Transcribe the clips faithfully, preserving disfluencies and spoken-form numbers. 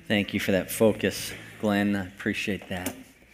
Thank you for that focus, Glenn. I appreciate that.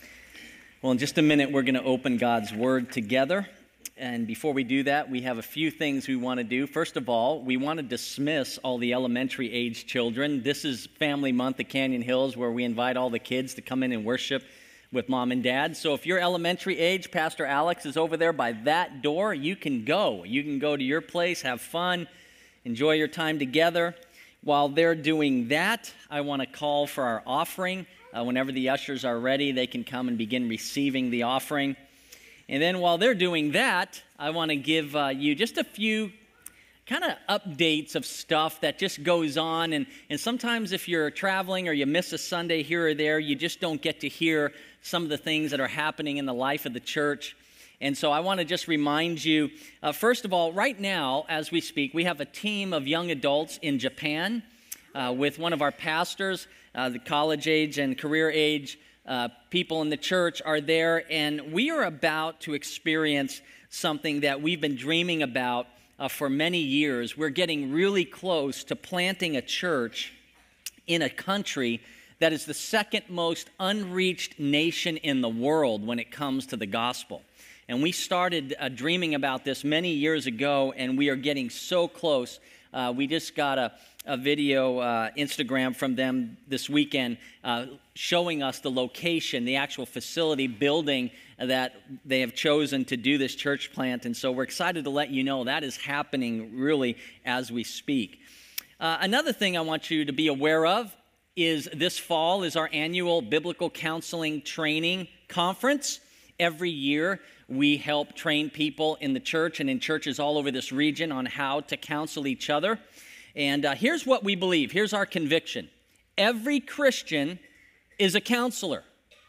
Well, in just a minute, we're going to open God's Word together. And before we do that, we have a few things we want to do. First of all, we want to dismiss all the elementary age children. This is Family Month at Canyon Hills, where we invite all the kids to come in and worship with mom and dad. So if you're elementary age, Pastor Alex is over there by that door. You can go. You can go to your place, have fun, enjoy your time together. While they're doing that, I want to call for our offering. Uh, whenever the ushers are ready, they can come and begin receiving the offering. And then while they're doing that, I want to give uh, you just a few kind of updates of stuff that just goes on. And, and sometimes if you're traveling or you miss a Sunday here or there, you just don't get to hear some of the things that are happening in the life of the church. And so I want to just remind you, uh, first of all, right now, as we speak, we have a team of young adults in Japan uh, with one of our pastors. Uh, the college age and career age uh, people in the church are there, and we are about to experience something that we've been dreaming about uh, for many years. We're getting really close to planting a church in a country that is the second most unreached nation in the world when it comes to the gospel. And we started uh, dreaming about this many years ago, and we are getting so close. Uh, we just got a, a video, uh, Instagram from them this weekend, uh, showing us the location, the actual facility building that they have chosen to do this church plant. And so we're excited to let you know that is happening really as we speak. Uh, another thing I want you to be aware of is this fall is our annual Biblical Counseling Training Conference. Every year, we help train people in the church and in churches all over this region on how to counsel each other. And uh, here's what we believe. Here's our conviction. Every Christian is a counselor.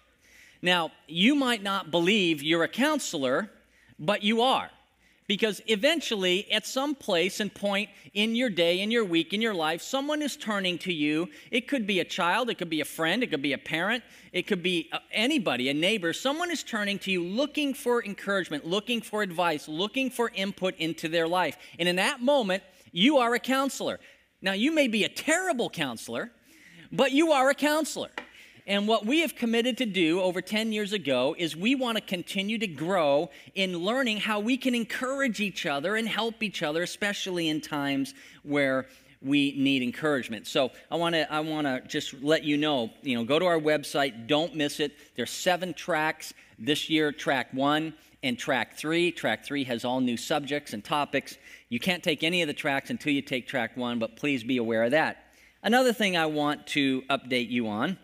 Now, you might not believe you're a counselor, but you are. Because eventually, at some place and point in your day, in your week, in your life, someone is turning to you. It could be a child, it could be a friend, it could be a parent, it could be anybody, a neighbor. Someone is turning to you looking for encouragement, looking for advice, looking for input into their life. And in that moment, you are a counselor. Now, you may be a terrible counselor, but you are a counselor. And what we have committed to do over ten years ago is we want to continue to grow in learning how we can encourage each other and help each other, especially in times where we need encouragement. So I want to I want to just let you know, you know, go to our website, don't miss it. There's seven tracks this year, track one and track three. Track three has all new subjects and topics. You can't take any of the tracks until you take track one, but please be aware of that. Another thing I want to update you on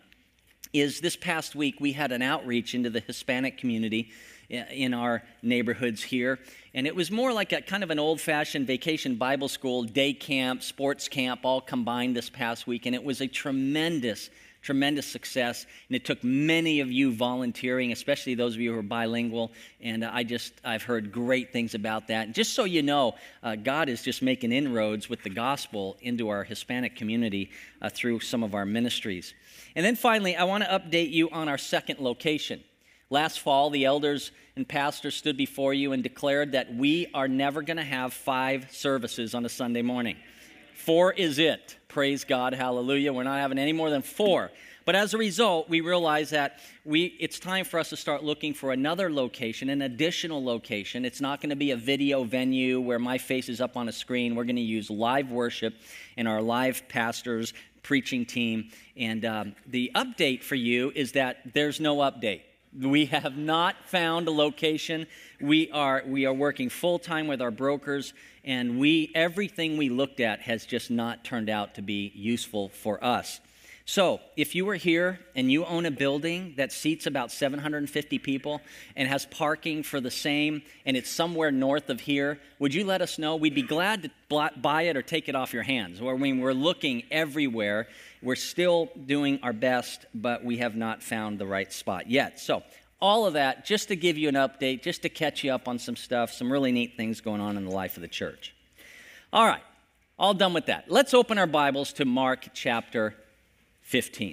is this past week we had an outreach into the Hispanic community in our neighborhoods here. And it was more like a kind of an old-fashioned vacation Bible school, day camp, sports camp, all combined this past week. And it was a tremendous, tremendous success. And it took many of you volunteering, especially those of you who are bilingual. And I just, I've heard great things about that. And just so you know, uh, God is just making inroads with the gospel into our Hispanic community uh, through some of our ministries. And then finally, I want to update you on our second location. Last fall, the elders and pastors stood before you and declared that we are never going to have five services on a Sunday morning. Four is it. Praise God, hallelujah. We're not having any more than four. But as a result, we realize that we it's time for us to start looking for another location, an additional location. It's not going to be a video venue where my face is up on a screen. We're going to use live worship and our live pastors, preaching team. And um, the update for you is that there's no update. We have not found a location. We are we are working full-time with our brokers, and we everything we looked at has just not turned out to be useful for us. So if you were here and you own a building that seats about seven hundred fifty people and has parking for the same, and it's somewhere north of here, would you let us know? We'd be glad to buy it or take it off your hands. Or when we're looking everywhere, we're still doing our best, but we have not found the right spot yet. So all of that just to give you an update, just to catch you up on some stuff, some really neat things going on in the life of the church. All right, all done with that. Let's open our Bibles to Mark chapter fifteen.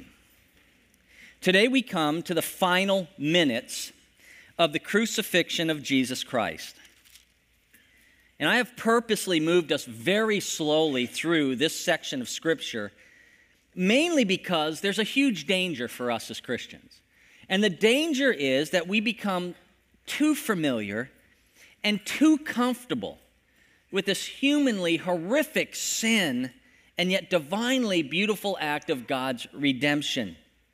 Today we come to the final minutes of the crucifixion of Jesus Christ. And I have purposely moved us very slowly through this section of Scripture mainly because there's a huge danger for us as Christians. And the danger is that we become too familiar and too comfortable with this humanly horrific sin and yet divinely beautiful act of God's redemption.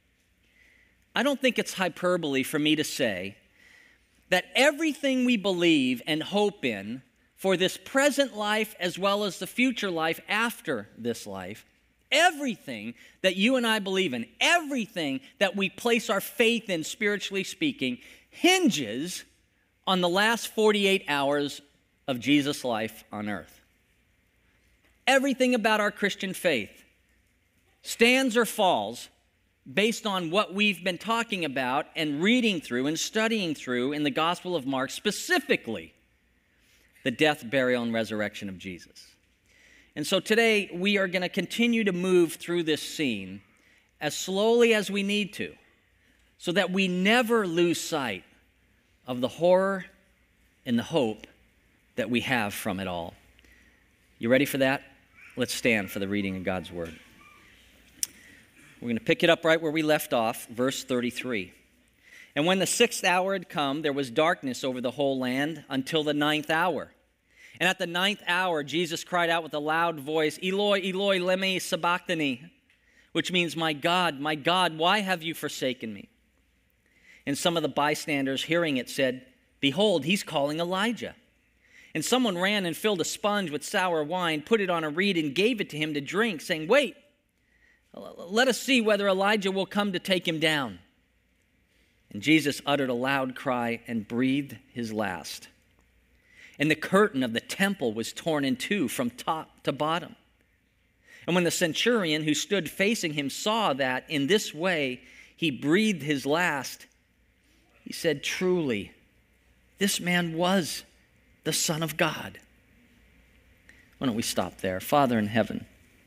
I don't think it's hyperbole for me to say that everything we believe and hope in for this present life as well as the future life after this life, everything that you and I believe in, everything that we place our faith in, spiritually speaking, hinges on the last forty-eight hours of Jesus' life on earth. Everything about our Christian faith stands or falls based on what we've been talking about and reading through and studying through in the Gospel of Mark, specifically the death, burial, and resurrection of Jesus. And so today we are going to continue to move through this scene as slowly as we need to so that we never lose sight of the horror and the hope that we have from it all. You ready for that? Let's stand for the reading of God's Word. We're going to pick it up right where we left off, verse thirty-three. And when the sixth hour had come, there was darkness over the whole land until the ninth hour. And at the ninth hour, Jesus cried out with a loud voice, Eloi, Eloi, lema sabachthani, which means, my God, my God, why have you forsaken me? And some of the bystanders hearing it said, behold, he's calling Elijah. And someone ran and filled a sponge with sour wine, put it on a reed, and gave it to him to drink, saying, wait, let us see whether Elijah will come to take him down. And Jesus uttered a loud cry and breathed his last. And the curtain of the temple was torn in two from top to bottom. And when the centurion who stood facing him saw that in this way he breathed his last, he said, truly, this man was the Son of God. Why don't we stop there? Father in heaven,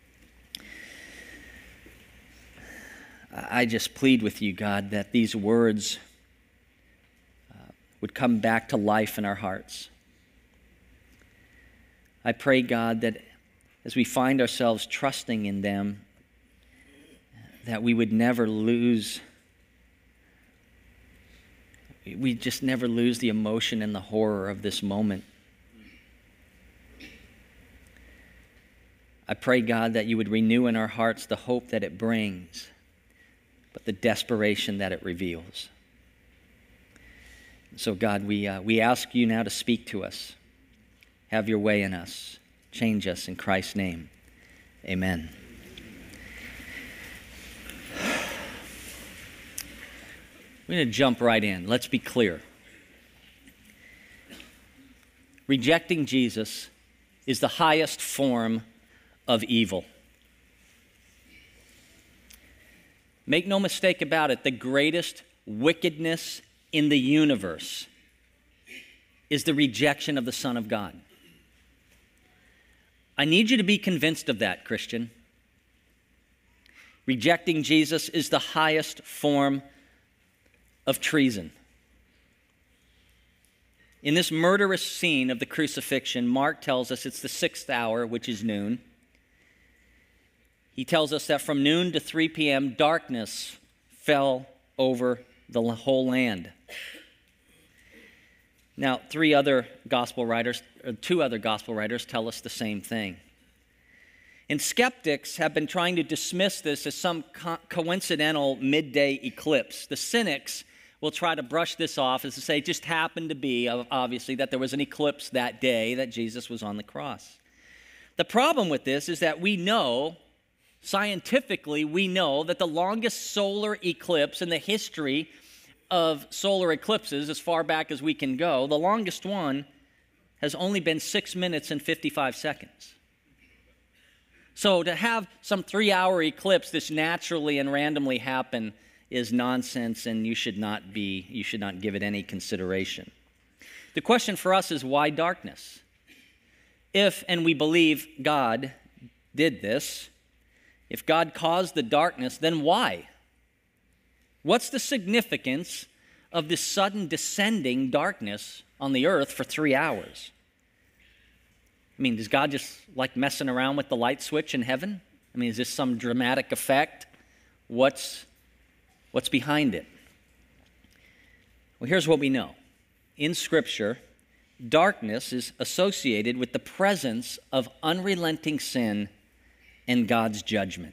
I just plead with you, God, that these words uh, would come back to life in our hearts. I pray, God, that as we find ourselves trusting in them, that we would never lose, we just never lose the emotion and the horror of this moment. I pray, God, that you would renew in our hearts the hope that it brings, but the desperation that it reveals. So, God, we, uh, we ask you now to speak to us. Have your way in us. Change us in Christ's name. Amen. We're going to jump right in. Let's be clear. Rejecting Jesus is the highest form of evil. Make no mistake about it, the greatest wickedness in the universe is the rejection of the Son of God. I need you to be convinced of that, Christian. Rejecting Jesus is the highest form of treason. In this murderous scene of the crucifixion, Mark tells us it's the sixth hour, which is noon. He tells us that from noon to three p.m., darkness fell over the whole land. Now, three other gospel writers, or two other gospel writers tell us the same thing. And skeptics have been trying to dismiss this as some co- coincidental midday eclipse. The cynics will try to brush this off as to say it just happened to be, obviously, that there was an eclipse that day that Jesus was on the cross. The problem with this is that we know, scientifically, we know that the longest solar eclipse in the history of solar eclipses, as far back as we can go, the longest one has only been six minutes and fifty-five seconds. So to have some three-hour eclipse this naturally and randomly happen is nonsense, and you should not be, you should not give it any consideration. The question for us is, why darkness? If, and we believe God did this, if God caused the darkness, then why? What's the significance of this sudden descending darkness on the earth for three hours? I mean, does God just like messing around with the light switch in heaven? I mean, is this some dramatic effect? What's, what's behind it? Well, here's what we know. In Scripture, darkness is associated with the presence of unrelenting sin and God's judgment.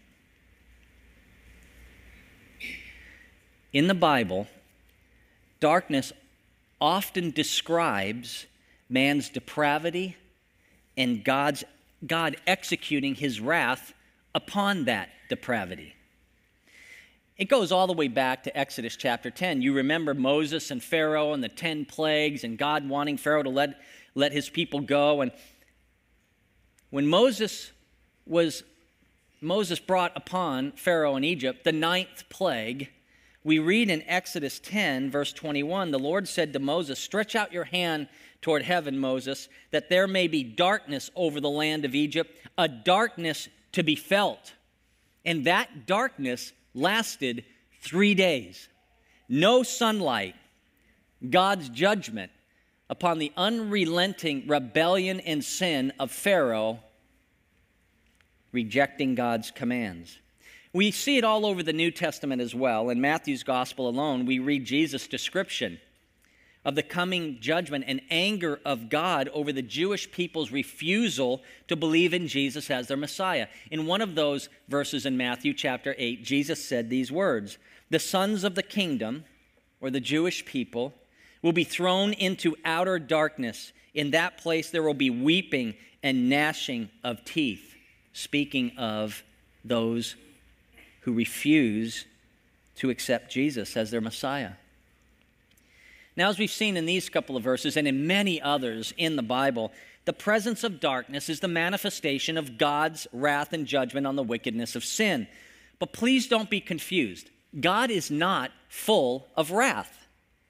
In the Bible, darkness often describes man's depravity and God's, God executing his wrath upon that depravity. It goes all the way back to Exodus chapter ten. You remember Moses and Pharaoh and the ten plagues and God wanting Pharaoh to let, let his people go. And when Moses was Moses brought upon Pharaoh in Egypt the ninth plague, we read in Exodus ten, verse twenty-one, the Lord said to Moses, "Stretch out your hand toward heaven, Moses, that there may be darkness over the land of Egypt, a darkness to be felt." And that darkness lasted three days. No sunlight, God's judgment upon the unrelenting rebellion and sin of Pharaoh, rejecting God's commands. We see it all over the New Testament as well. In Matthew's gospel alone, we read Jesus' description of the coming judgment and anger of God over the Jewish people's refusal to believe in Jesus as their Messiah. In one of those verses in Matthew chapter eight, Jesus said these words, "The sons of the kingdom," or the Jewish people, "will be thrown into outer darkness. In that place there will be weeping and gnashing of teeth," speaking of those who refuse to accept Jesus as their Messiah. Now, as we've seen in these couple of verses and in many others in the Bible, the presence of darkness is the manifestation of God's wrath and judgment on the wickedness of sin. But please don't be confused. God is not full of wrath.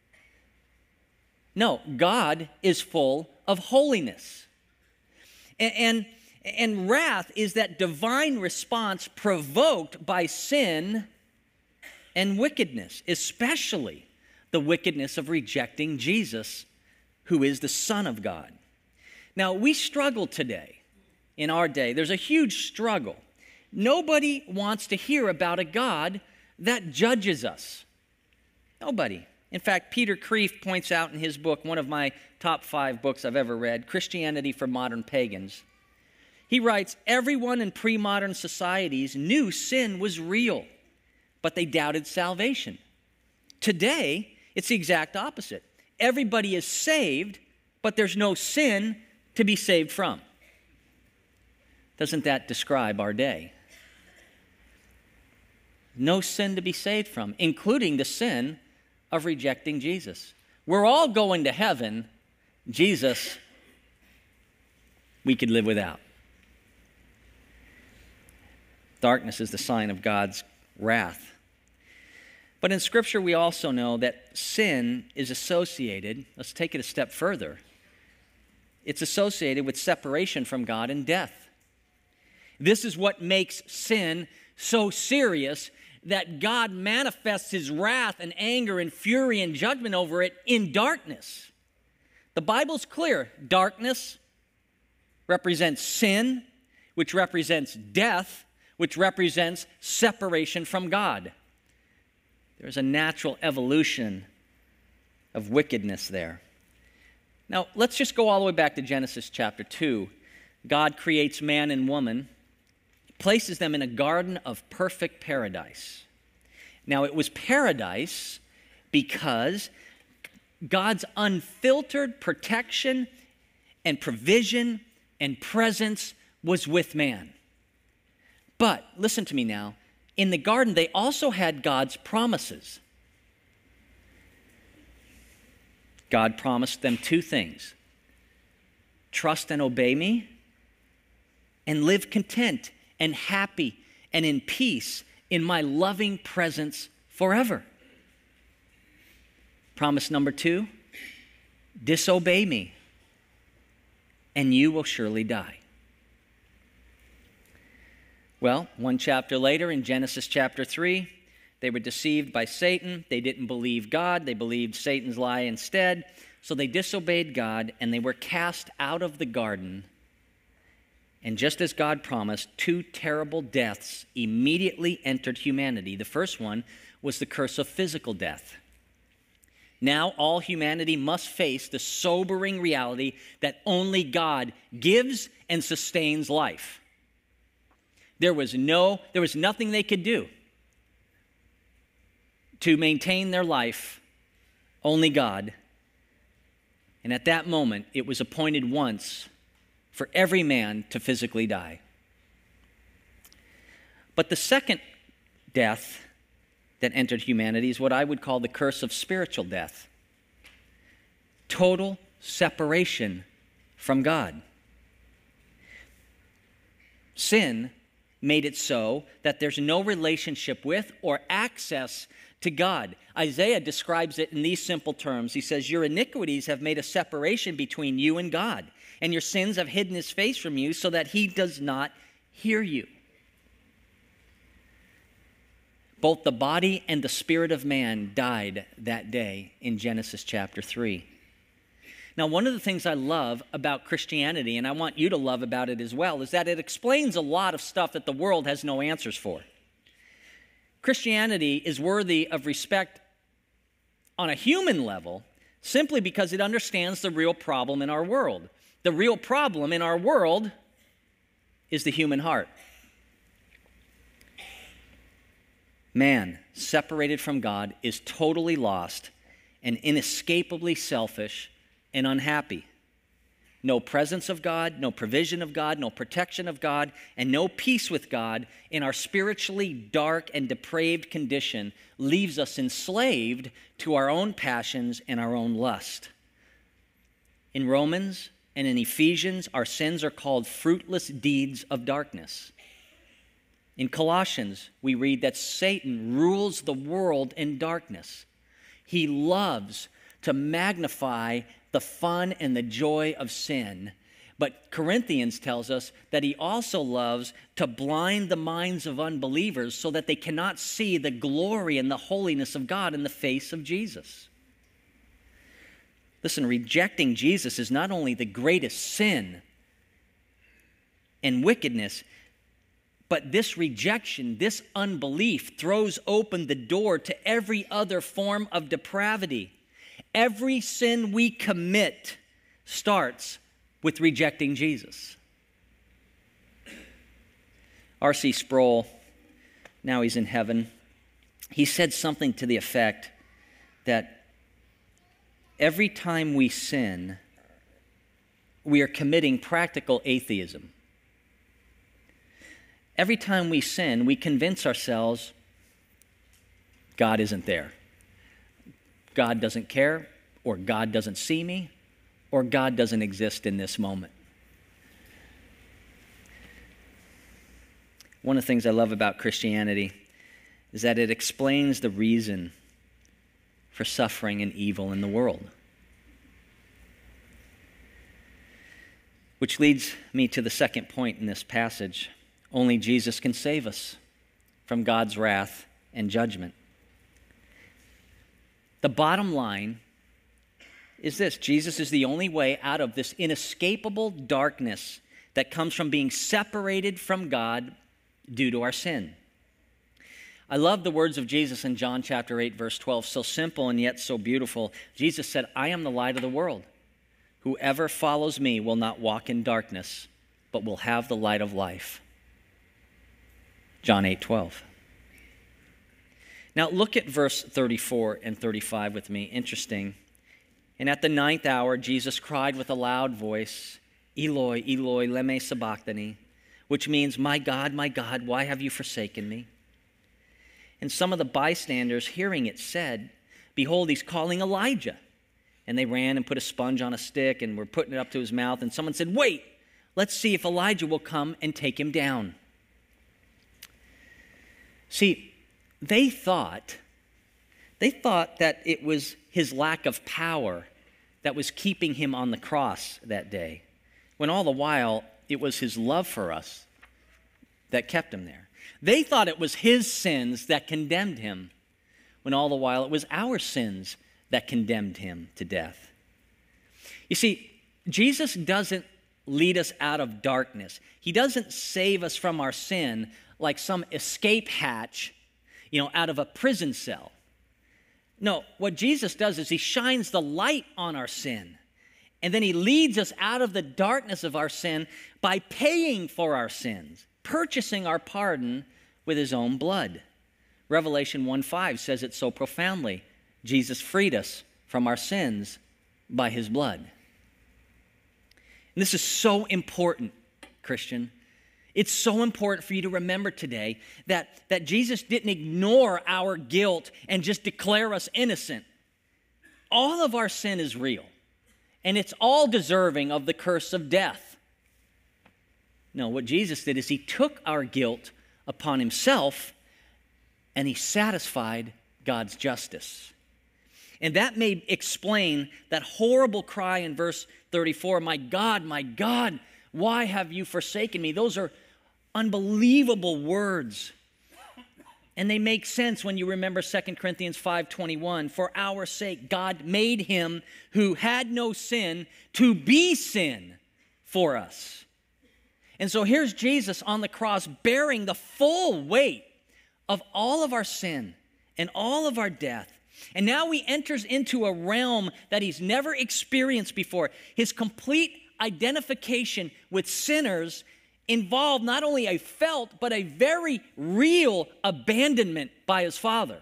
No, God is full of holiness. And, and, and wrath is that divine response provoked by sin and wickedness, especially the wickedness of rejecting Jesus, who is the Son of God. Now, we struggle today, in our day. There's a huge struggle. Nobody wants to hear about a God that judges us. Nobody. In fact, Peter Kreeft points out in his book, one of my top five books I've ever read, Christianity for Modern Pagans. He writes, "Everyone in pre-modern societies knew sin was real, but they doubted salvation. Today, it's the exact opposite. Everybody is saved, but there's no sin to be saved from." Doesn't that describe our day? No sin to be saved from, including the sin of rejecting Jesus. We're all going to heaven. Jesus, we could live without. Darkness is the sign of God's wrath. But in Scripture, we also know that sin is associated, let's take it a step further, it's associated with separation from God and death. This is what makes sin so serious that God manifests his wrath and anger and fury and judgment over it in darkness. The Bible's clear. Darkness represents sin, which represents death, which represents separation from God. There's a natural evolution of wickedness there. Now, let's just go all the way back to Genesis chapter two. God creates man and woman, places them in a garden of perfect paradise. Now, it was paradise because God's unfiltered protection and provision and presence was with man. But, listen to me now, in the garden, they also had God's promises. God promised them two things: trust and obey me, and live content and happy and in peace in my loving presence forever. Promise number two: disobey me, and you will surely die. Well, one chapter later in Genesis chapter three, they were deceived by Satan. They didn't believe God. They believed Satan's lie instead. So they disobeyed God, and they were cast out of the garden And just as God promised, two terrible deaths immediately entered humanity. The first one was the curse of physical death. Now all humanity must face the sobering reality that only God gives and sustains life. There was no, there was nothing they could do to maintain their life, only God. And at that moment, it was appointed once for every man to physically die. But the second death that entered humanity is what I would call the curse of spiritual death. Total separation from God. Sin made it so that there's no relationship with or access to God. Isaiah describes it in these simple terms. He says, your iniquities have made a separation between you and God, and your sins have hidden his face from you so that he does not hear you. Both the body and the spirit of man died that day in Genesis chapter three. Now, one of the things I love about Christianity, and I want you to love about it as well, is that it explains a lot of stuff that the world has no answers for. Christianity is worthy of respect on a human level simply because it understands the real problem in our world. The real problem in our world is the human heart. Man, separated from God, is totally lost and inescapably selfish and unhappy. No presence of God, no provision of God, no protection of God, and no peace with God in our spiritually dark and depraved condition leaves us enslaved to our own passions and our own lust. In Romans and in Ephesians, our sins are called fruitless deeds of darkness. In Colossians, we read that Satan rules the world in darkness. He loves to magnify the fun and the joy of sin. But Corinthians tells us that he also loves to blind the minds of unbelievers so that they cannot see the glory and the holiness of God in the face of Jesus. Listen, rejecting Jesus is not only the greatest sin and wickedness, but this rejection, this unbelief throws open the door to every other form of depravity. Every sin we commit starts with rejecting Jesus. R C Sproul, now he's in heaven, he said something to the effect that every time we sin, we are committing practical atheism. Every time we sin, we convince ourselves God isn't there. God doesn't care, or God doesn't see me, or God doesn't exist in this moment. One of the things I love about Christianity is that it explains the reason for suffering and evil in the world. Which leads me to the second point in this passage. Only Jesus can save us from God's wrath and judgment. The bottom line is this: Jesus is the only way out of this inescapable darkness that comes from being separated from God due to our sin. I love the words of Jesus in John chapter eight, verse twelve, so simple and yet so beautiful. Jesus said, I am the light of the world. Whoever follows me will not walk in darkness, but will have the light of life. John eight twelve. Now look at verse thirty-four and thirty-five with me. Interesting. And at the ninth hour, Jesus cried with a loud voice, Eloi, Eloi, lema sabachthani, which means, my God, my God, why have you forsaken me? And some of the bystanders hearing it said, behold, he's calling Elijah. And they ran and put a sponge on a stick and were putting it up to his mouth. And someone said, wait, let's see if Elijah will come and take him down. See, they thought, they thought that it was his lack of power that was keeping him on the cross that day, when all the while it was his love for us that kept him there. They thought it was his sins that condemned him, when all the while it was our sins that condemned him to death. You see, Jesus doesn't lead us out of darkness. He doesn't save us from our sin like some escape hatch, you know, out of a prison cell. No, what Jesus does is he shines the light on our sin. And then he leads us out of the darkness of our sin by paying for our sins, purchasing our pardon with his own blood. Revelation one five says it so profoundly. Jesus freed us from our sins by his blood. And this is so important, Christian. It's so important for you to remember today that, that Jesus didn't ignore our guilt and just declare us innocent. All of our sin is real, and it's all deserving of the curse of death. No, what Jesus did is he took our guilt upon himself, and he satisfied God's justice. And that may explain that horrible cry in verse thirty-four, "My God, my God, why have you forsaken me?" Those are unbelievable words. And they make sense when you remember Second Corinthians five twenty-one. "For our sake, God made him who had no sin to be sin for us." And so here's Jesus on the cross bearing the full weight of all of our sin and all of our death. And now he enters into a realm that he's never experienced before. His complete identification with sinners involved not only a felt, but a very real abandonment by his Father.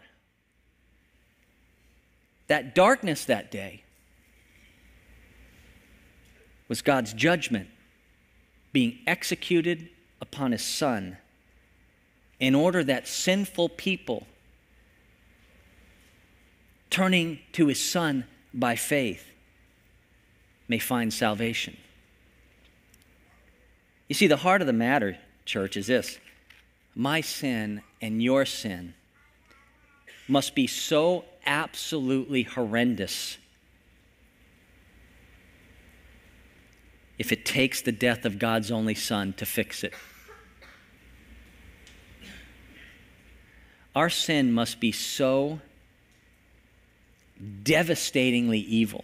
That darkness that day was God's judgment being executed upon his Son in order that sinful people turning to his Son by faith may find salvation. You see, the heart of the matter, church, is this. My sin and your sin must be so absolutely horrendous if it takes the death of God's only Son to fix it. Our sin must be so devastatingly evil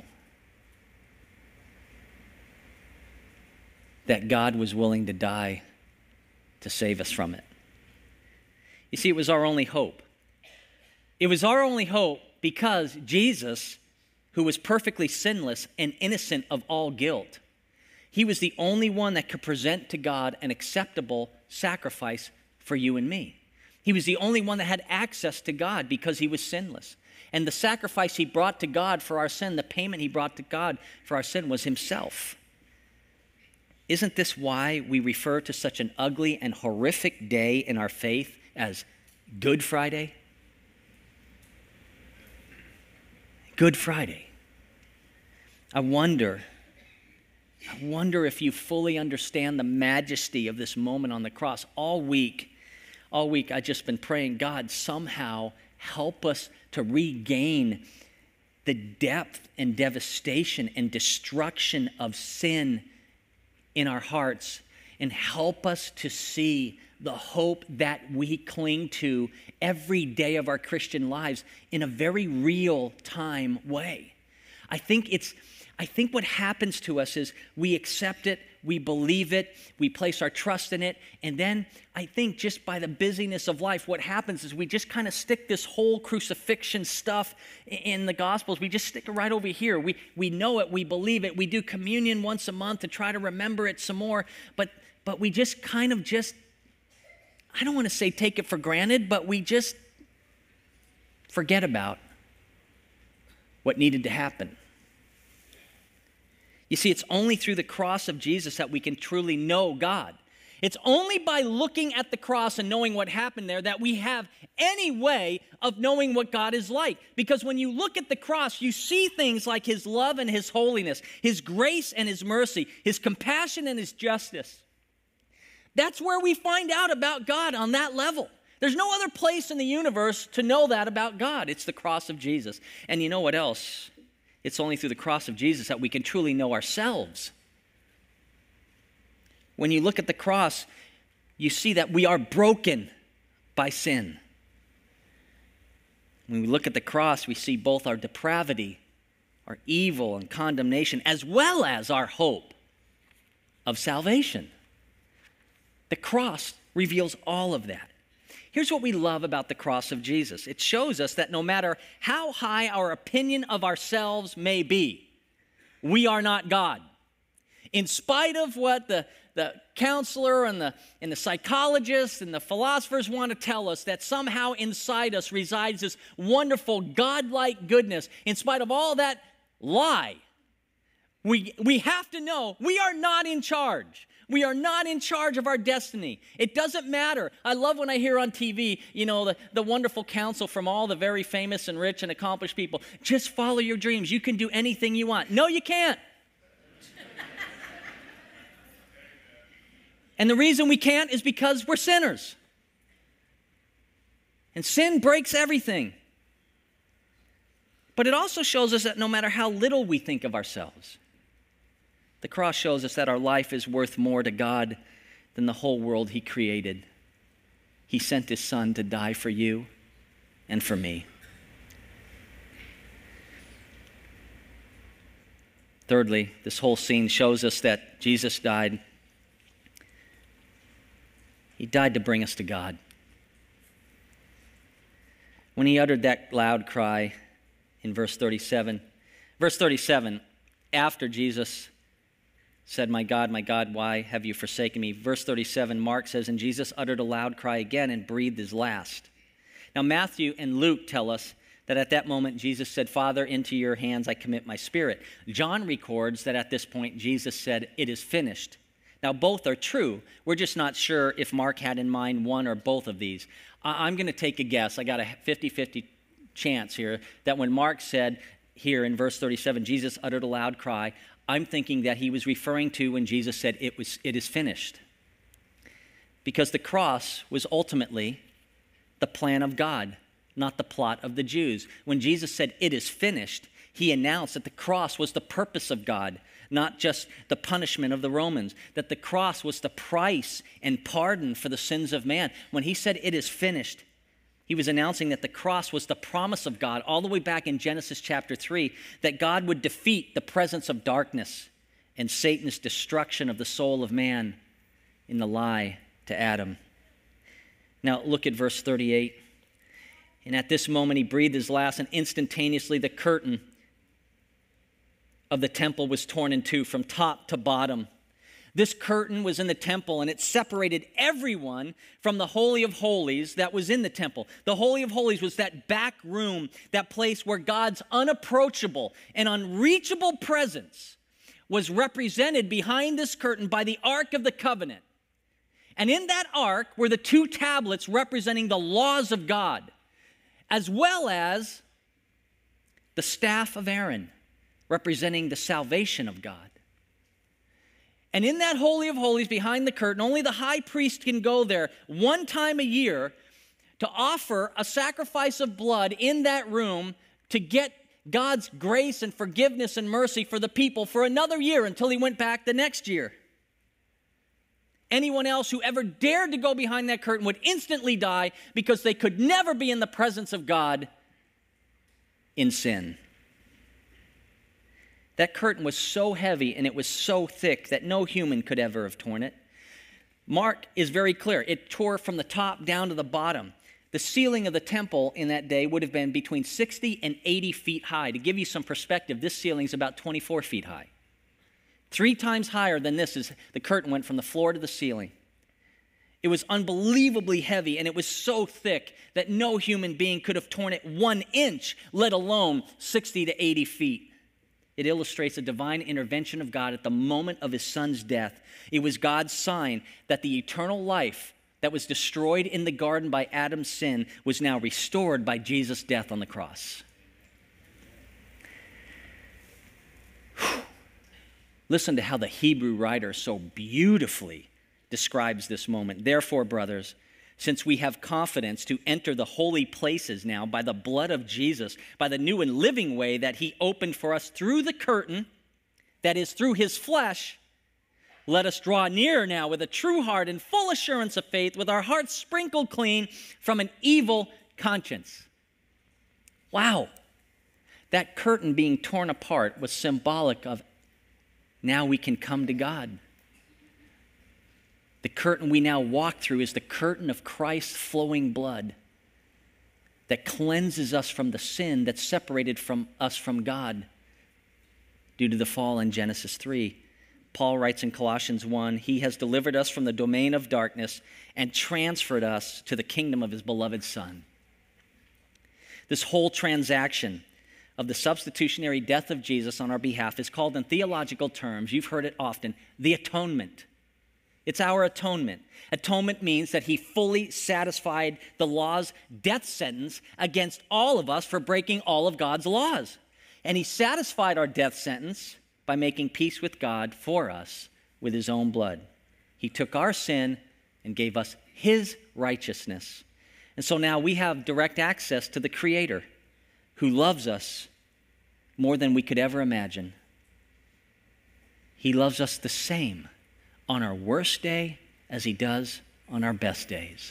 that God was willing to die to save us from it. You see, it was our only hope. It was our only hope because Jesus, who was perfectly sinless and innocent of all guilt, he was the only one that could present to God an acceptable sacrifice for you and me. He was the only one that had access to God because he was sinless. And the sacrifice he brought to God for our sin, the payment he brought to God for our sin, was himself. Isn't this why we refer to such an ugly and horrific day in our faith as Good Friday? Good Friday. I wonder, I wonder if you fully understand the majesty of this moment on the cross. All week, all week I've just been praying, God, somehow help us to regain the depth and devastation and destruction of sin in our hearts, and help us to see the hope that we cling to every day of our Christian lives in a very real time way. I think it's I think what happens to us is we accept it, we believe it, we place our trust in it, and then I think just by the busyness of life, what happens is we just kind of stick this whole crucifixion stuff in the Gospels. We just stick it right over here. We, we know it, we believe it, we do communion once a month to try to remember it some more, but, but we just kind of just, I don't want to say take it for granted, but we just forget about what needed to happen. You see, it's only through the cross of Jesus that we can truly know God. It's only by looking at the cross and knowing what happened there that we have any way of knowing what God is like. Because when you look at the cross, you see things like his love and his holiness, his grace and his mercy, his compassion and his justice. That's where we find out about God on that level. There's no other place in the universe to know that about God. It's the cross of Jesus. And you know what else? It's only through the cross of Jesus that we can truly know ourselves. When you look at the cross, you see that we are broken by sin. When we look at the cross, we see both our depravity, our evil and condemnation, as well as our hope of salvation. The cross reveals all of that. Here's what we love about the cross of Jesus. It shows us that no matter how high our opinion of ourselves may be, we are not God. In spite of what the, the counselor and the, and the psychologists and the philosophers want to tell us, that somehow inside us resides this wonderful God-like goodness, in spite of all that lie, we, we have to know we are not in charge. We are not in charge of our destiny. It doesn't matter. I love when I hear on T V, you know, the, the wonderful counsel from all the very famous and rich and accomplished people. Just follow your dreams. You can do anything you want. No, you can't. And the reason we can't is because we're sinners. And sin breaks everything. But it also shows us that no matter how little we think of ourselves, the cross shows us that our life is worth more to God than the whole world He created. He sent His Son to die for you and for me. Thirdly, this whole scene shows us that Jesus died. He died to bring us to God. When He uttered that loud cry in verse thirty-seven, verse thirty-seven, after Jesus said, "My God, my God, why have you forsaken me?" Verse thirty-seven, Mark says, "And Jesus uttered a loud cry again and breathed his last." Now, Matthew and Luke tell us that at that moment Jesus said, "Father, into your hands I commit my spirit." John records that at this point Jesus said, "It is finished." Now, both are true. We're just not sure if Mark had in mind one or both of these. I- I'm going to take a guess. I got a fifty-fifty chance here that when Mark said here in verse thirty-seven, Jesus uttered a loud cry, I'm thinking that he was referring to when Jesus said, it was, it is finished. Because the cross was ultimately the plan of God, not the plot of the Jews. When Jesus said, it is finished, he announced that the cross was the purpose of God, not just the punishment of the Romans, that the cross was the price and pardon for the sins of man. When he said, it is finished, he was announcing that the cross was the promise of God all the way back in Genesis chapter three, that God would defeat the presence of darkness and Satan's destruction of the soul of man in the lie to Adam. Now look at verse thirty-eight. And at this moment he breathed his last, and instantaneously the curtain of the temple was torn in two from top to bottom. This curtain was in the temple, and it separated everyone from the Holy of Holies that was in the temple. The Holy of Holies was that back room, that place where God's unapproachable and unreachable presence was represented behind this curtain by the Ark of the Covenant. And in that ark were the two tablets representing the laws of God, as well as the staff of Aaron, representing the salvation of God. And in that Holy of Holies behind the curtain, only the high priest can go there one time a year to offer a sacrifice of blood in that room to get God's grace and forgiveness and mercy for the people for another year until he went back the next year. Anyone else who ever dared to go behind that curtain would instantly die because they could never be in the presence of God in sin. That curtain was so heavy and it was so thick that no human could ever have torn it. Mark is very clear. It tore from the top down to the bottom. The ceiling of the temple in that day would have been between sixty and eighty feet high. To give you some perspective, this ceiling is about twenty-four feet high. Three times higher than this is the curtain went from the floor to the ceiling. It was unbelievably heavy, and it was so thick that no human being could have torn it one inch, let alone sixty to eighty feet. It illustrates a divine intervention of God at the moment of his son's death. It was God's sign that the eternal life that was destroyed in the garden by Adam's sin was now restored by Jesus' death on the cross. Whew. Listen to how the Hebrew writer so beautifully describes this moment. Therefore, brothers, since we have confidence to enter the holy places now by the blood of Jesus, by the new and living way that he opened for us through the curtain, that is through his flesh, let us draw near now with a true heart and full assurance of faith, with our hearts sprinkled clean from an evil conscience. Wow. That curtain being torn apart was symbolic of now we can come to God. The curtain we now walk through is the curtain of Christ's flowing blood that cleanses us from the sin that separated from us from God due to the fall in Genesis three. Paul writes in Colossians one, he has delivered us from the domain of darkness and transferred us to the kingdom of his beloved Son. This whole transaction of the substitutionary death of Jesus on our behalf is called in theological terms, you've heard it often, the atonement. It's our atonement. Atonement means that he fully satisfied the law's death sentence against all of us for breaking all of God's laws. And he satisfied our death sentence by making peace with God for us with his own blood. He took our sin and gave us his righteousness. And so now we have direct access to the Creator who loves us more than we could ever imagine. He loves us the same on our worst day as he does on our best days.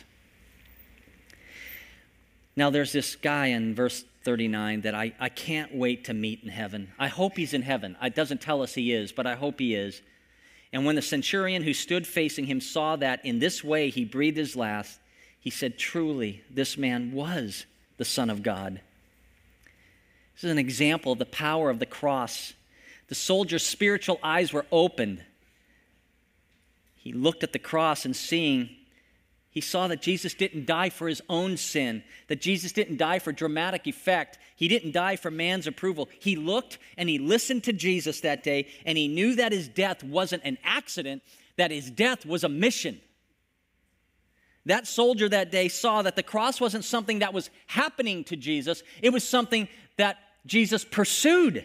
Now there's this guy in verse thirty-nine that I, I can't wait to meet in heaven. I hope he's in heaven. It doesn't tell us he is, but I hope he is. And when the centurion who stood facing him saw that in this way he breathed his last, he said, truly, this man was the Son of God. This is an example of the power of the cross. The soldier's spiritual eyes were opened. He looked at the cross and seeing, he saw that Jesus didn't die for his own sin, that Jesus didn't die for dramatic effect. He didn't die for man's approval. He looked and he listened to Jesus that day, and he knew that his death wasn't an accident, that his death was a mission. That soldier that day saw that the cross wasn't something that was happening to Jesus. It was something that Jesus pursued.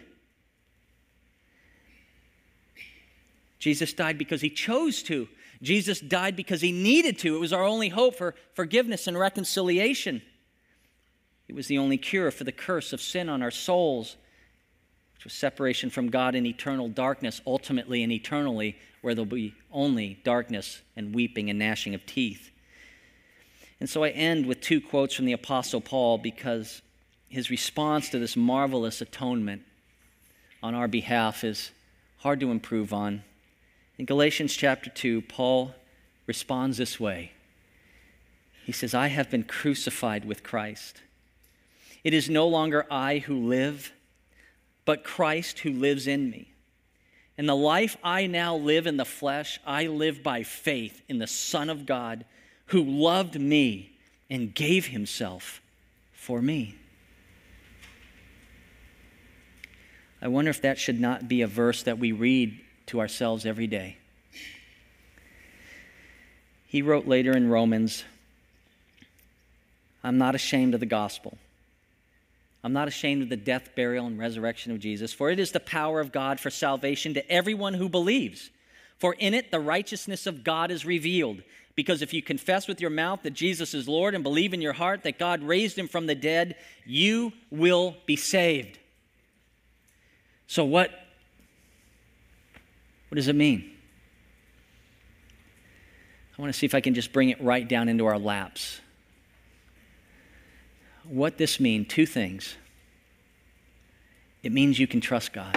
Jesus died because he chose to. Jesus died because he needed to. It was our only hope for forgiveness and reconciliation. It was the only cure for the curse of sin on our souls, which was separation from God in eternal darkness, ultimately and eternally, where there'll be only darkness and weeping and gnashing of teeth. And so I end with two quotes from the Apostle Paul because his response to this marvelous atonement on our behalf is hard to improve on. In Galatians chapter two, Paul responds this way. He says, I have been crucified with Christ. It is no longer I who live, but Christ who lives in me. And the life I now live in the flesh, I live by faith in the Son of God, who loved me and gave himself for me. I wonder if that should not be a verse that we read to ourselves every day. He wrote later in Romans, I'm not ashamed of the gospel. I'm not ashamed of the death, burial, and resurrection of Jesus, for it is the power of God for salvation to everyone who believes. For in it the righteousness of God is revealed. Because if you confess with your mouth that Jesus is Lord and believe in your heart that God raised him from the dead, you will be saved. So what, what does it mean? I want to see if I can just bring it right down into our laps. What this means, two things. It means you can trust God.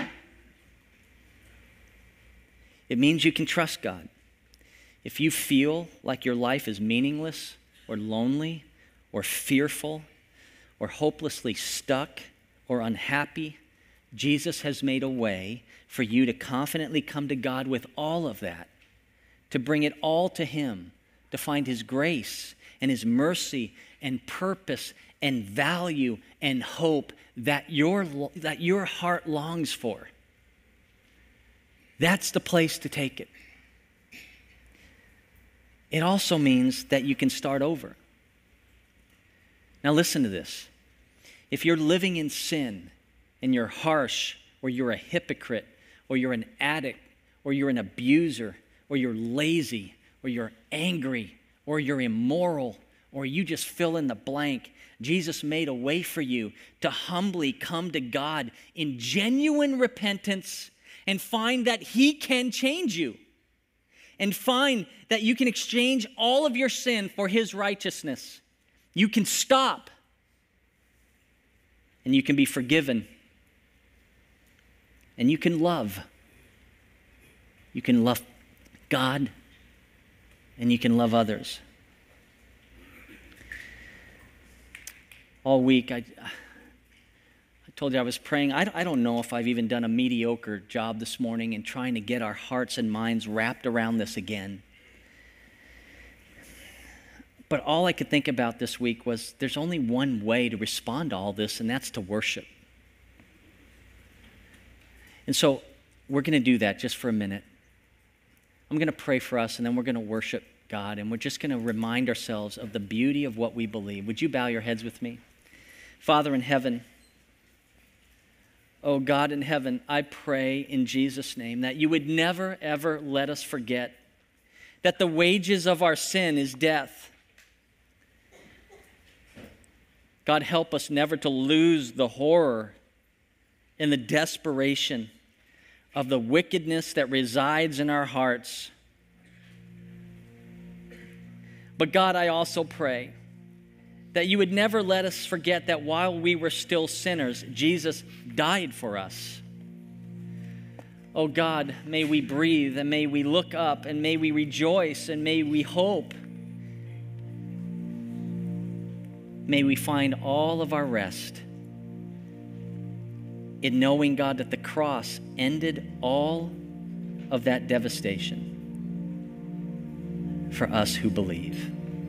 It means you can trust God. If you feel like your life is meaningless or lonely or fearful or hopelessly stuck or unhappy, Jesus has made a way for you to confidently come to God with all of that, to bring it all to him, to find his grace and his mercy and purpose and value and hope that your, that your heart longs for. That's the place to take it. It also means that you can start over. Now listen to this. If you're living in sin and you're harsh, or you're a hypocrite, or you're an addict, or you're an abuser, or you're lazy, or you're angry, or you're immoral, or you just fill in the blank, Jesus made a way for you to humbly come to God in genuine repentance and find that he can change you. And find that you can exchange all of your sin for his righteousness. You can stop. And you can be forgiven. And you can love. You can love God. and you can love others. All week, I, I told you I was praying. I, I don't know if I've even done a mediocre job this morning in trying to get our hearts and minds wrapped around this again. But all I could think about this week was there's only one way to respond to all this, and that's to worship. And so we're going to do that just for a minute. I'm going to pray for us, and then we're going to worship God, and we're just going to remind ourselves of the beauty of what we believe. Would you bow your heads with me? Father in heaven, oh God in heaven, I pray in Jesus' name that you would never, ever let us forget that the wages of our sin is death. God, help us never to lose the horror and the desperation of the wickedness that resides in our hearts. But God, I also pray that you would never let us forget that while we were still sinners, Jesus died for us. Oh God, may we breathe, and may we look up, and may we rejoice, and may we hope. May we find all of our rest in knowing, God, that the cross ended all of that devastation for us who believe.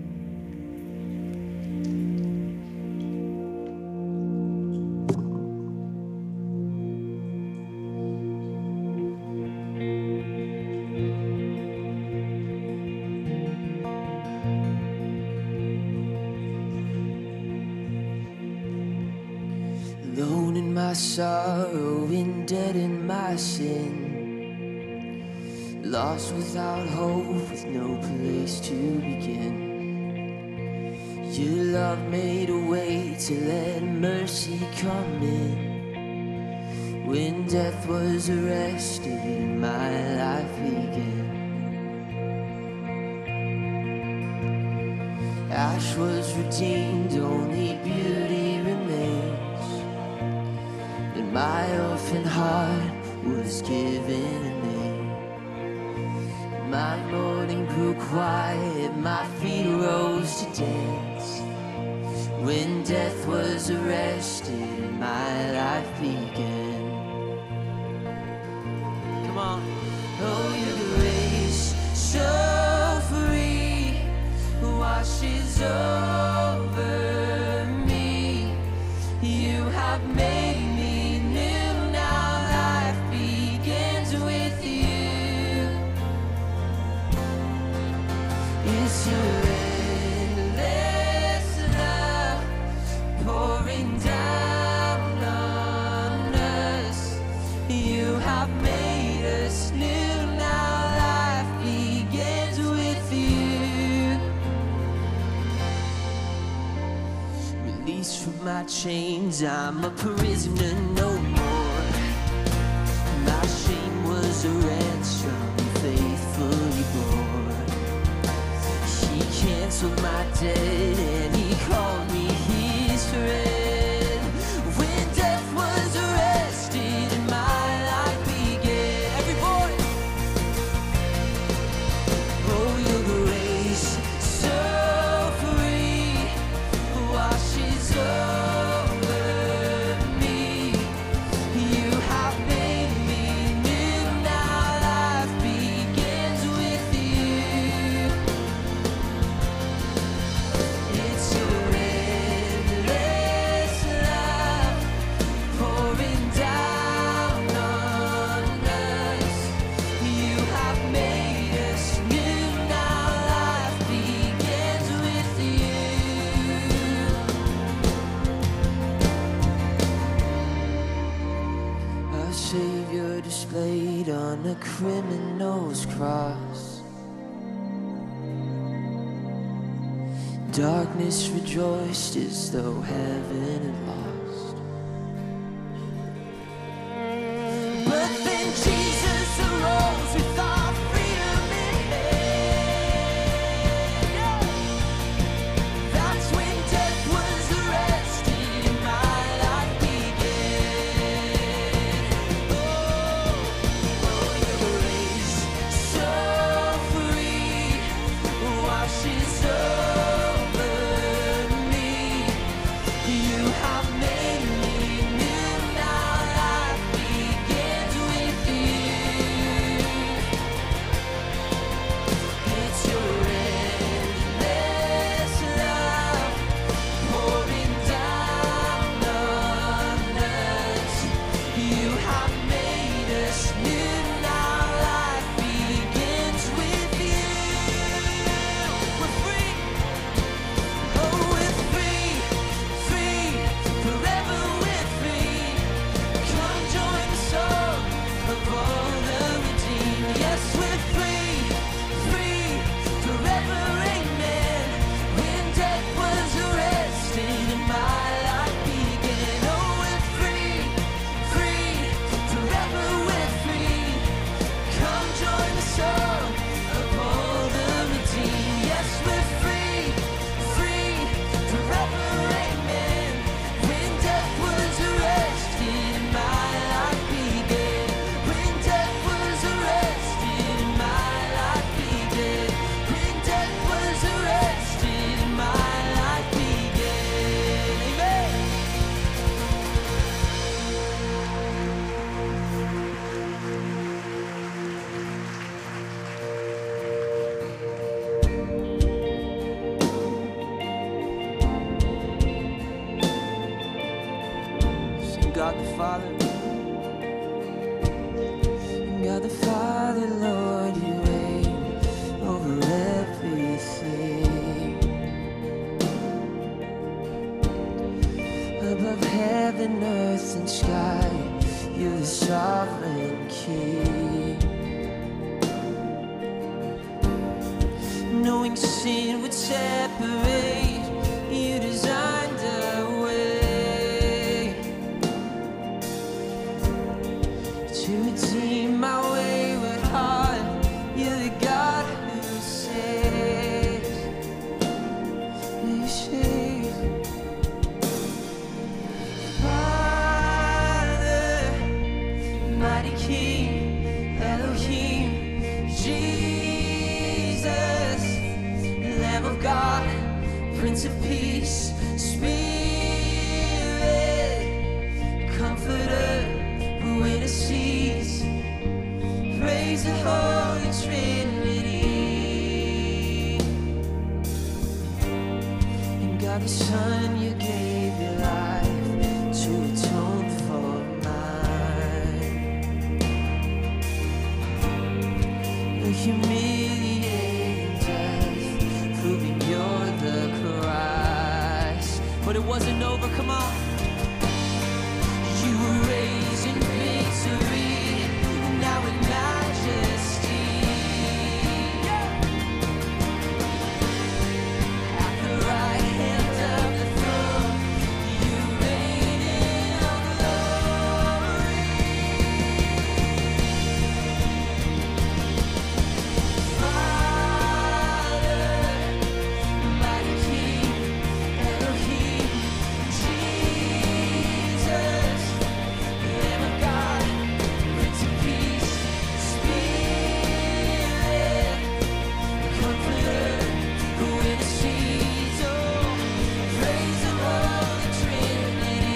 Alone in my sorrow and dead in my sin, lost without hope with no place to begin. Your love made a way to let mercy come in. When death was arrested and my life began, ash was redeemed, only beauty remains. And my orphan heart was given a name. My mourning grew quiet, my feet rose to dance. When death was arrested, my life began. Come on. Oh, your grace so free washes over me. You have made me new, now life begins with you. It's your endless love pouring down on us. You have made us new, now life begins with you. Released from my chains, I'm a prisoner no more. My shame was a ransom faithfully borne. He canceled my debt and he called me his friend. When death was arrested and my life began. Every voice. Oh, your grace so free washes over me. You have made me new, now life begins with you. It's your endless love pouring down on us. You have made us new, now life begins with you. Our Savior displayed on a criminal's cross. Darkness rejoiced as though heaven had lost. But then Jesus arose with our freedom in hand. That's when death was arrested and my life began. Oh, oh, your grace so free God the Father. God the Father, Lord, you reign over everything. Above heaven, earth, and sky, you're the sovereign King. Knowing sin would separate, you designed a way to redeem my wayward heart. You're the God who saves. You save. Father, mighty King, Elohim, Jesus, Lamb of God, Prince of Peace, Spirit, Comforter, who intercedes. Praise the Holy Trinity. And God the Son, you gave your life to atone for mine. A humiliating death, proving you're the Christ. But it wasn't over, come on. You were raised in victory, now in majesty. At the right hand of the throne, you reign in all glory. Father, mighty King, Elohim, Jesus, Lamb of God, Prince of Peace, Spirit, Comforter, who intercedes. Oh, praise the Holy Trinity.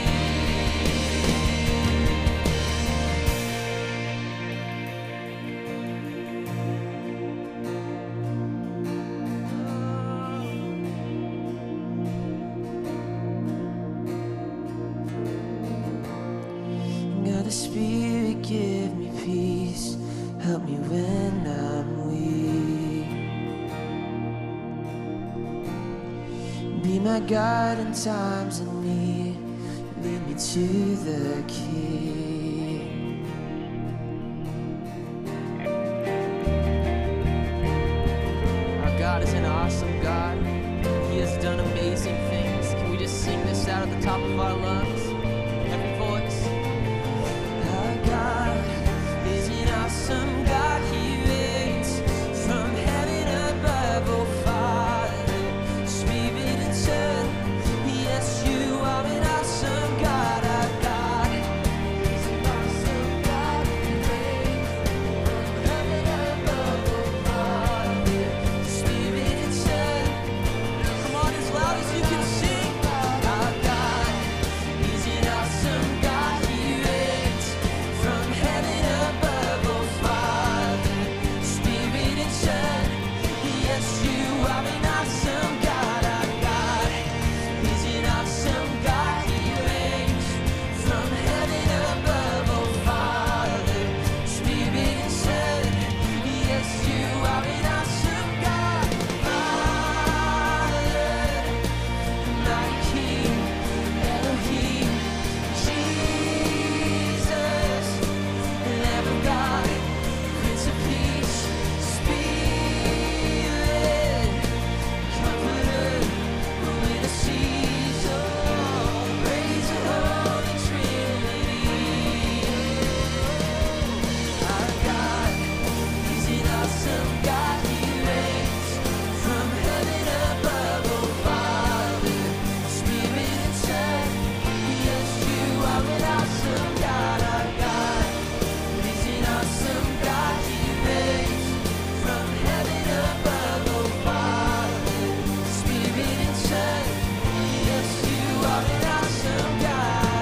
God the Spirit, give me peace. Help me when I'm weak. Be my guide in times of need. Lead me to the King. Our God is an awesome God. He has done amazing things. Can we just sing this out at the top of our lungs? Every voice. Our God is an awesome God. He reigns from heaven above. Oh, Father, Spirit and Son. Yes, you are an awesome God. Our God is an awesome God. He reigns from heaven above. Oh, Father, Spirit and Son. Come on, as loud as you can sing. Our God is an awesome God. He reigns from heaven above. Oh, Father, Spirit and Son. Yes, you are an awesome God. Our God is an awesome God. He reigns from heaven above. Oh, Father, Spirit and Son. Yes, you are an awesome God. Father, mighty King, Elohim, Jesus, Lamb of God, Prince of Peace, Spirit, Comforter, who intercedes. Oh, praise the Holy Trinity. Our God is an awesome God. He reigns from heaven above. Oh, Father, Spirit and Son. Yes, you are an awesome God. Our God is an awesome God. He reigns from heaven above. Oh, Father, Spirit and Son. Yes, you are an awesome God.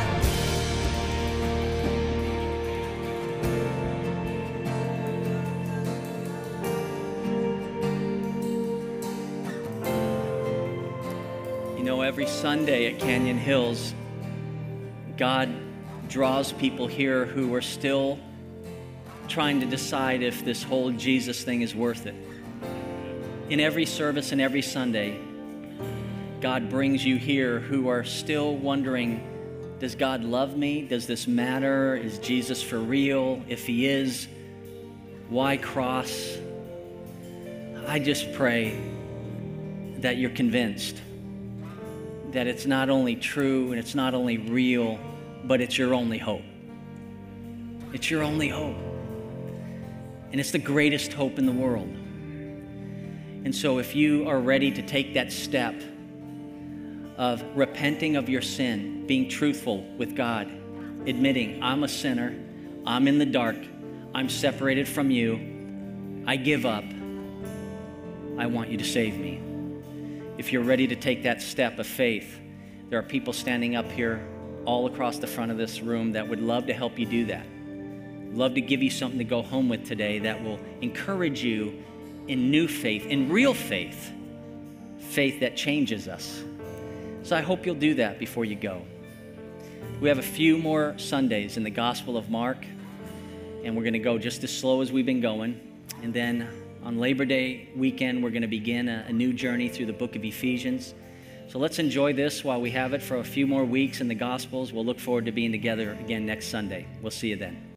You know, every Sunday at Canyon Hills, God draws people here who are still trying to decide if this whole Jesus thing is worth it. In every service and every Sunday, God brings you here who are still wondering, does God love me? Does this matter? Is Jesus for real? If he is, why cross? I just pray that you're convinced that it's not only true and it's not only real, but it's your only hope. It's your only hope. And it's the greatest hope in the world. And so if you are ready to take that step of repenting of your sin, being truthful with God, admitting, I'm a sinner, I'm in the dark, I'm separated from you, I give up, I want you to save me. If you're ready to take that step of faith, there are people standing up here all across the front of this room that would love to help you do that. Love to give you something to go home with today that will encourage you in new faith, in real faith, faith that changes us. So I hope you'll do that before you go. We have a few more Sundays in the Gospel of Mark, and we're going to go just as slow as we've been going. And then on Labor Day weekend, we're going to begin a, a new journey through the book of Ephesians. So let's enjoy this while we have it for a few more weeks in the Gospels. We'll look forward to being together again next Sunday. We'll see you then.